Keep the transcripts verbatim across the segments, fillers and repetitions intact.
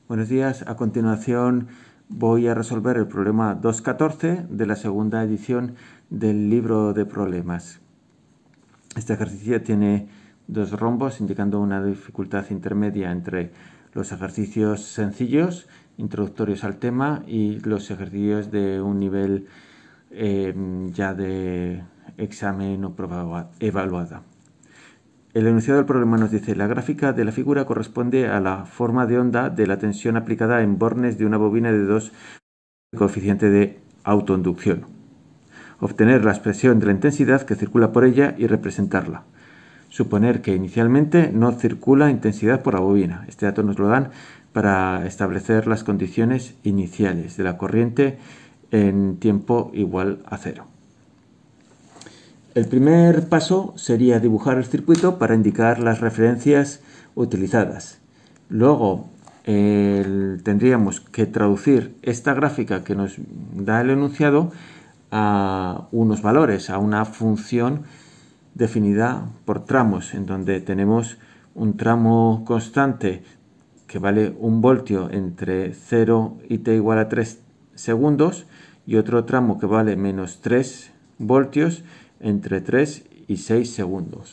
Buenos días. A continuación voy a resolver el problema dos catorce de la segunda edición del libro de problemas. Este ejercicio tiene dos rombos indicando una dificultad intermedia entre los ejercicios sencillos, introductorios al tema, y los ejercicios de un nivel eh, ya de examen o prueba evaluada. El enunciado del problema nos dice: la gráfica de la figura corresponde a la forma de onda de la tensión aplicada en bornes de una bobina de dos coeficiente de autoinducción. Obtener la expresión de la intensidad que circula por ella y representarla. Suponer que inicialmente no circula intensidad por la bobina. Este dato nos lo dan para establecer las condiciones iniciales de la corriente en tiempo igual a cero. El primer paso sería dibujar el circuito para indicar las referencias utilizadas. Luego el, tendríamos que traducir esta gráfica que nos da el enunciado a unos valores, a una función definida por tramos, en donde tenemos un tramo constante que vale un voltio entre cero y t igual a tres segundos, y otro tramo que vale menos tres voltios entre tres y seis segundos.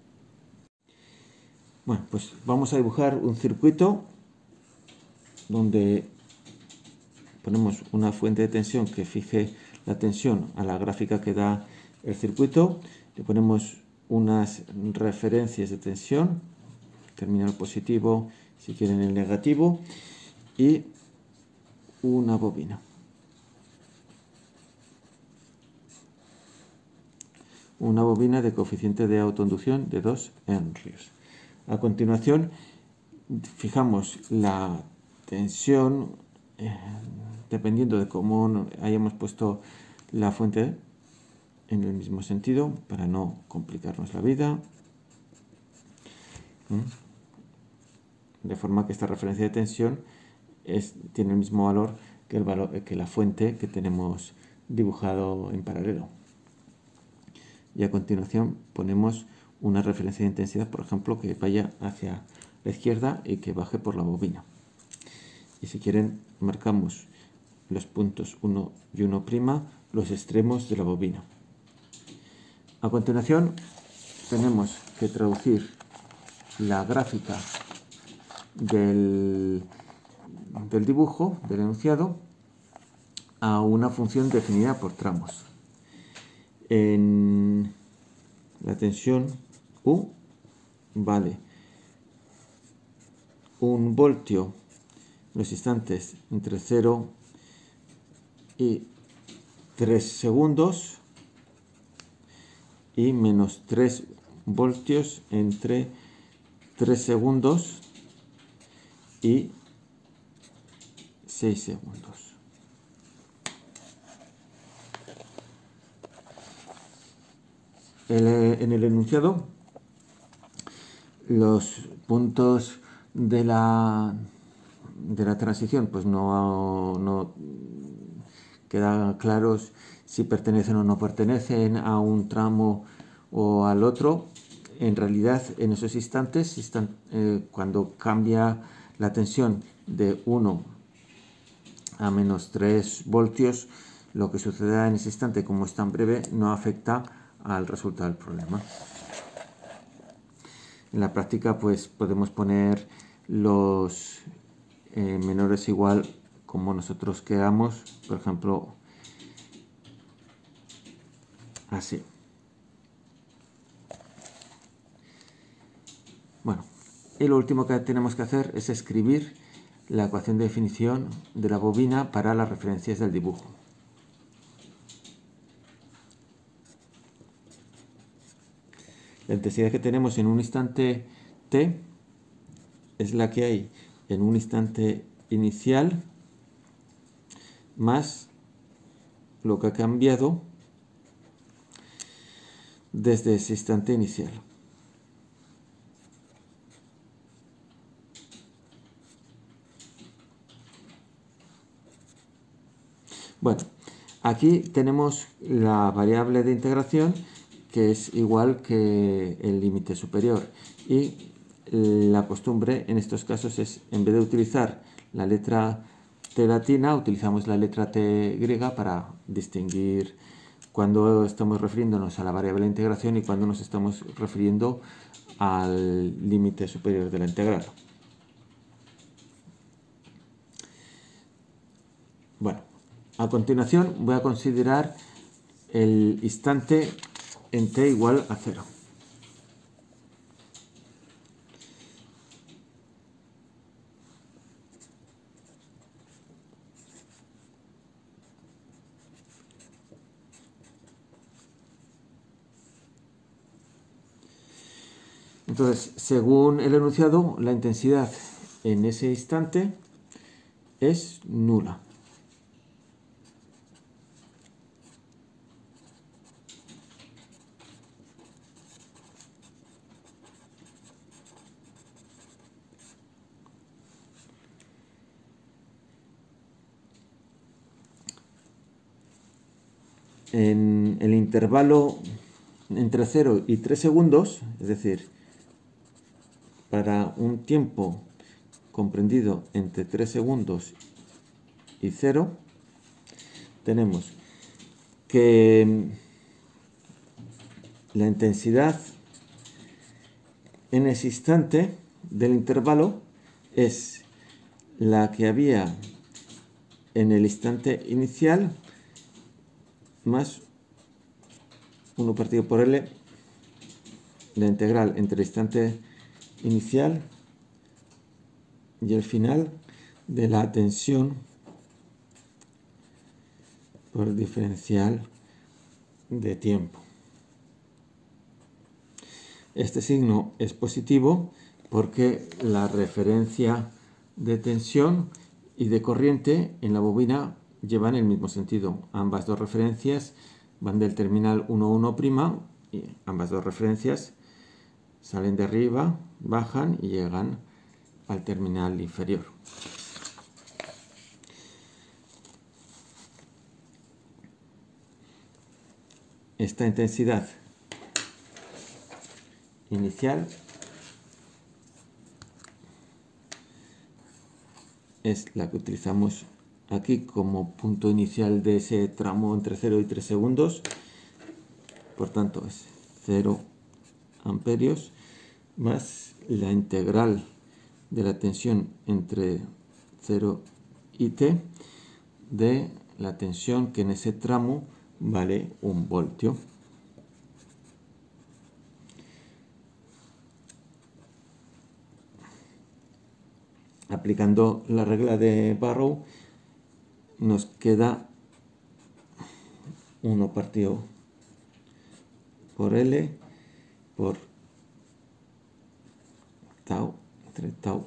Bueno, pues vamos a dibujar un circuito donde ponemos una fuente de tensión que fije la tensión a la gráfica que da el circuito. Le ponemos unas referencias de tensión, terminal positivo, si quieren el negativo, y una bobina. Una bobina de coeficiente de autoinducción de dos henrios. A continuación, fijamos la tensión eh, dependiendo de cómo hayamos puesto la fuente en el mismo sentido para no complicarnos la vida. De forma que esta referencia de tensión es, tiene el mismo valor que, el valor que la fuente que tenemos dibujado en paralelo. Y a continuación ponemos una referencia de intensidad, por ejemplo, que vaya hacia la izquierda y que baje por la bobina. Y si quieren, marcamos los puntos uno y uno', los extremos de la bobina. A continuación, tenemos que traducir la gráfica del, del dibujo, del enunciado, a una función definida por tramos. En la tensión U vale un voltio en los instantes entre cero y tres segundos y menos tres voltios entre tres segundos y seis segundos. El, en el enunciado, los puntos de la, de la transición pues no, no quedan claros si pertenecen o no pertenecen a un tramo o al otro. En realidad, en esos instantes, están, eh, cuando cambia la tensión de uno a menos tres voltios, lo que suceda en ese instante, como es tan breve, no afecta al resultado del problema. En la práctica, pues podemos poner los eh, menores igual como nosotros queramos, por ejemplo, así. Bueno, y lo último que tenemos que hacer es escribir la ecuación de definición de la bobina para las referencias del dibujo. La intensidad que tenemos en un instante t es la que hay en un instante inicial más lo que ha cambiado desde ese instante inicial. Bueno, aquí tenemos la variable de integración, que es igual que el límite superior, y la costumbre en estos casos es, en vez de utilizar la letra T latina, utilizamos la letra T griega para distinguir cuando estamos refiriéndonos a la variable de integración y cuando nos estamos refiriendo al límite superior de la integral. Bueno, a continuación voy a considerar el instante en t igual a cero. Entonces, según el enunciado, la intensidad en ese instante es nula. En el intervalo entre cero y tres segundos, es decir, para un tiempo comprendido entre tres segundos y cero, tenemos que la intensidad en ese instante del intervalo es la que había en el instante inicial más uno partido por L, la integral entre el instante inicial y el final de la tensión por diferencial de tiempo. Este signo es positivo porque la referencia de tensión y de corriente en la bobina llevan el mismo sentido. Ambas dos referencias van del terminal uno uno' y ambas dos referencias salen de arriba, bajan y llegan al terminal inferior. Esta intensidad inicial es la que utilizamos aquí como punto inicial de ese tramo entre cero y tres segundos. Por tanto, es cero amperios más la integral de la tensión entre cero y t de la tensión que en ese tramo vale un voltio. Aplicando la regla de Barrow nos queda uno partido por L por tau entre tau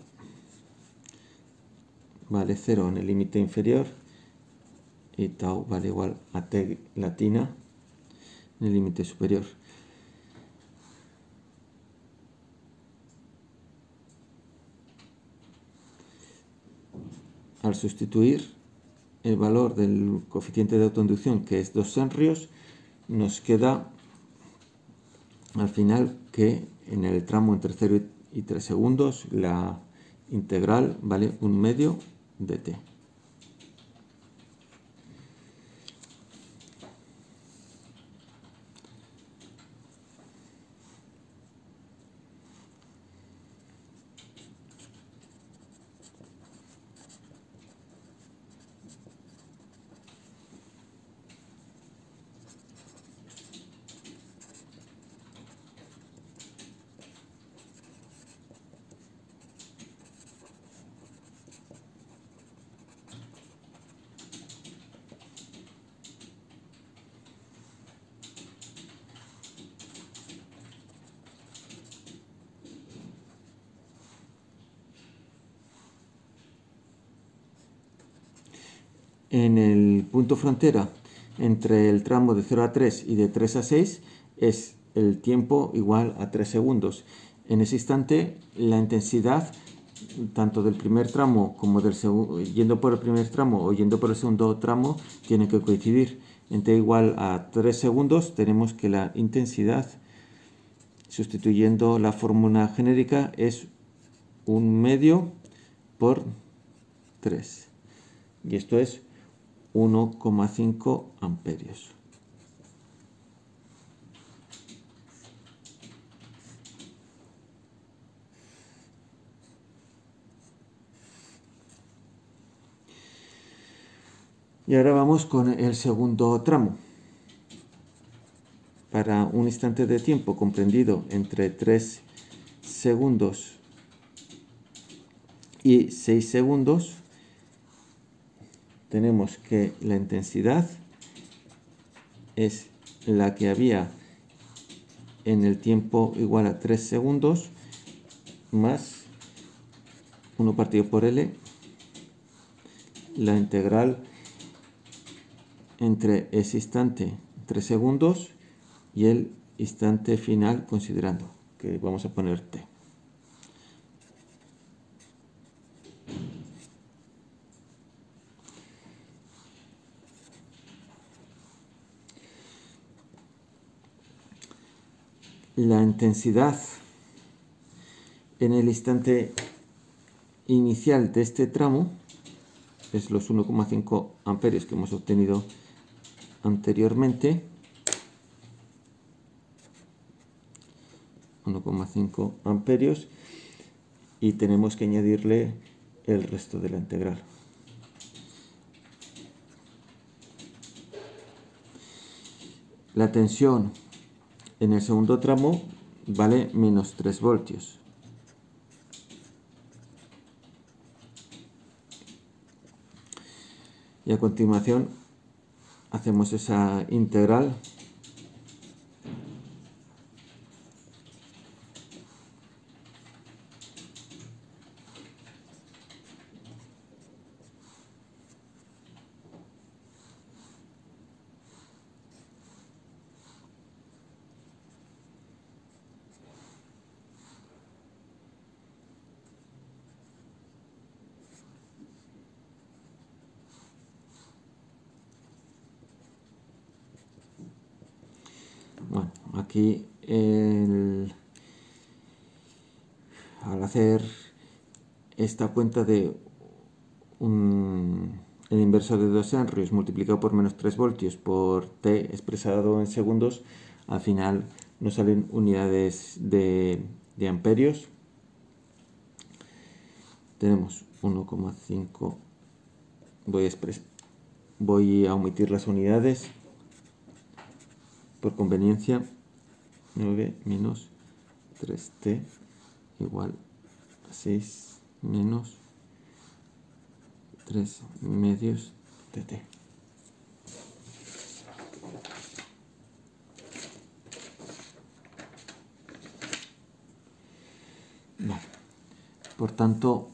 vale cero en el límite inferior y tau vale igual a t latina en el límite superior. Al sustituir el valor del coeficiente de autoinducción, que es dos henrios, nos queda al final que en el tramo entre cero y tres segundos la integral vale un medio de t. En el punto frontera entre el tramo de cero a tres y de tres a seis es el tiempo igual a tres segundos. En ese instante la intensidad tanto del primer tramo como del segundo, yendo por el primer tramo o yendo por el segundo tramo, tiene que coincidir. En t igual a tres segundos tenemos que la intensidad sustituyendo la fórmula genérica, es un medio por tres. Y esto es uno coma cinco amperios. Y ahora vamos con el segundo tramo. Para un instante de tiempo comprendido entre tres segundos y seis segundos, tenemos que la intensidad es la que había en el tiempo igual a tres segundos más uno partido por L, la integral entre ese instante, tres segundos, y el instante final, considerando que vamos a poner T. La intensidad en el instante inicial de este tramo es los uno coma cinco amperios que hemos obtenido anteriormente. uno coma cinco amperios, y tenemos que añadirle el resto de la integral. La tensión en el segundo tramo vale menos tres voltios. Y a continuación hacemos esa integral Bueno, aquí el, al hacer esta cuenta de un, el inverso de dos Henry multiplicado por menos tres voltios por T expresado en segundos, al final nos salen unidades de, de amperios. Tenemos uno coma cinco, voy a, voy a omitir las unidades por conveniencia. Nueve menos tres T igual a seis menos tres medios de T. Vale. Por tanto,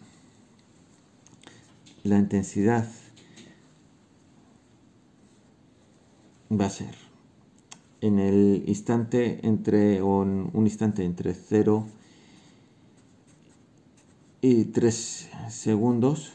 la intensidad va a ser en el instante entre un, un instante entre cero y tres segundos,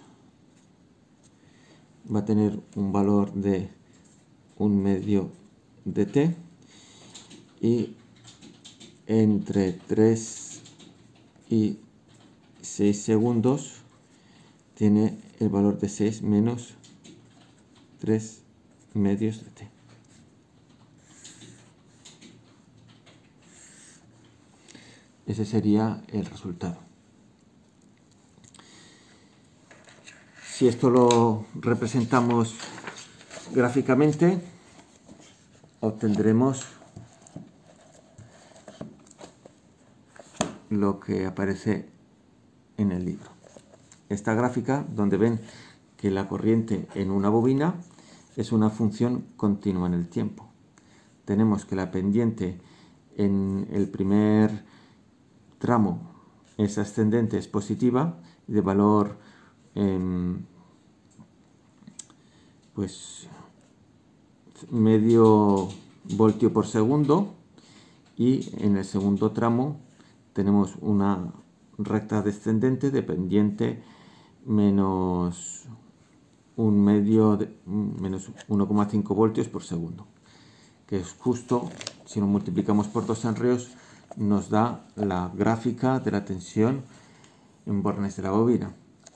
va a tener un valor de un medio de T, y entre tres y seis segundos tiene el valor de seis menos tres medios de T. Ese sería el resultado. Si esto lo representamos gráficamente, obtendremos lo que aparece en el libro. Esta gráfica, donde ven que la corriente en una bobina es una función continua en el tiempo. Tenemos que la pendiente en el primer tramo es ascendente, es positiva, de valor eh, pues medio voltio por segundo, y en el segundo tramo tenemos una recta descendente de pendiente menos un medio de, menos uno coma cinco voltios por segundo, que es justo, si lo multiplicamos por dos Henrios, nos da la gráfica de la tensión en bornes de la bobina.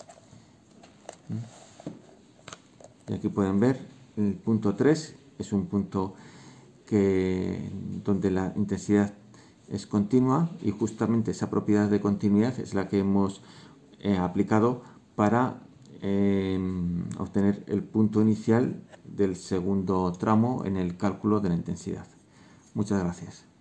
Y aquí pueden ver el punto tres, es un punto que, donde la intensidad es continua, y justamente esa propiedad de continuidad es la que hemos eh, aplicado para eh, obtener el punto inicial del segundo tramo en el cálculo de la intensidad. Muchas gracias.